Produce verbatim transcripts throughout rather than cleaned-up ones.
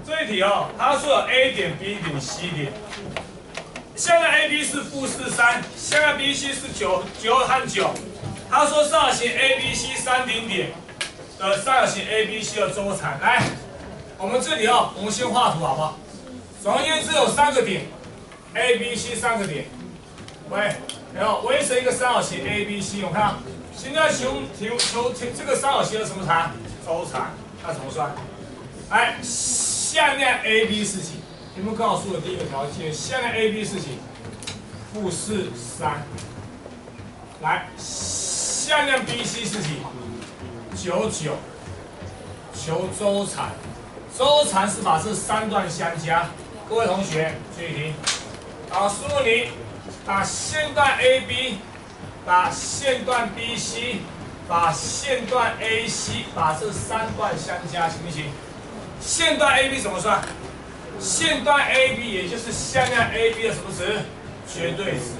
这一题哦，他说有 A 点、B 点、C 点，现在 A B 是负四三，现在 B C 是九九和九。他说三角形 A B C 三顶点的三角形 A B C 的周长，来，我们这里哦，我们先画图好不好？总而言之有三个点 ，A B C 三个点，喂，然后围成一个三角形 A B C， 我看，现在求求求这个三角形的什么长？周长，那怎么算？来，向量 A B 是几？题目告诉我第一个条件，向量 A B 是几？负四三。来，向量 B C 是几？九九。求周长，周长是把这三段相加。各位同学注意听，好，输入你把线段 A B， 把线段 B C， 把线段 A C， 把这三段相加，行不行？线段 A B 怎么算？线段 A B 也就是向量 A B 的什么值？绝对值，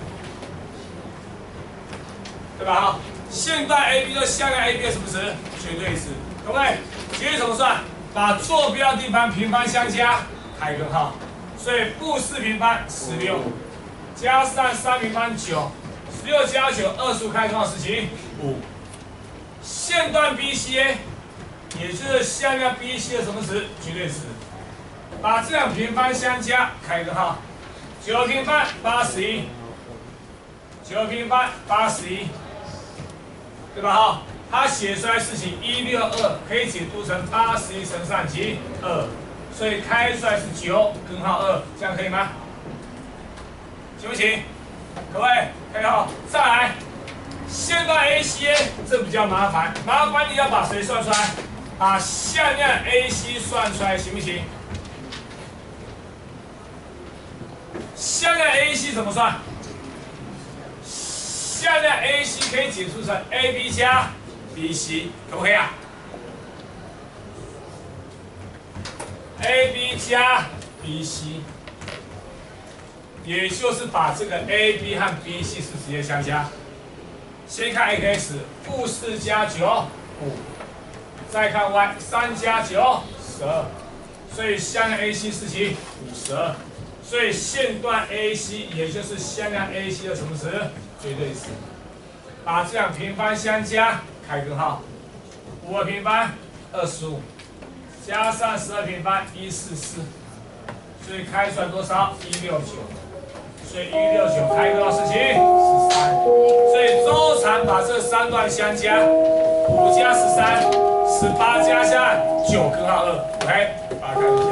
对吧？哈，线段 A B 就是向量 A B 的什么值？绝对值。各位，绝对怎么算？把坐标地方平方相加，开根号，所以负四平方十六，加上三平方九，十六加九二十五，开根号十几五。线段 B C A， 也就是向量 B C 的什么值？绝对值。把这两平方相加，开根号，九平方八十一，九平方八十一，对吧？哈，它写出来事情一六二，可以解读成八十一乘上几二，所以开出来是九根号二，这样可以吗？行不行？各位，开号，再来，线段 A C A 这比较麻烦，麻烦你要把谁算出来？把向量 A C 算出来，行不行？向量 A C 怎么算？向量 A C 可以解出成 A B 加 B C， 可不可以啊 ？A B 加 B C， 也就是把这个 A B 和 B C 是直接相加。先看 X， 负四加九五，再看 Y， 三加九十二，所以向量 A C 是几？五十二。所以线段 A C 也就是向量 A C 的什么值？绝对值。把这两平方相加，开根号，五二平方二十五，加上十二平方一四四，所以开出来多少？一六九。所以一六九开根号是几？十三。所以周长把这三段相加，五加十三，十八加上九根号二 ，OK， 把它开根号。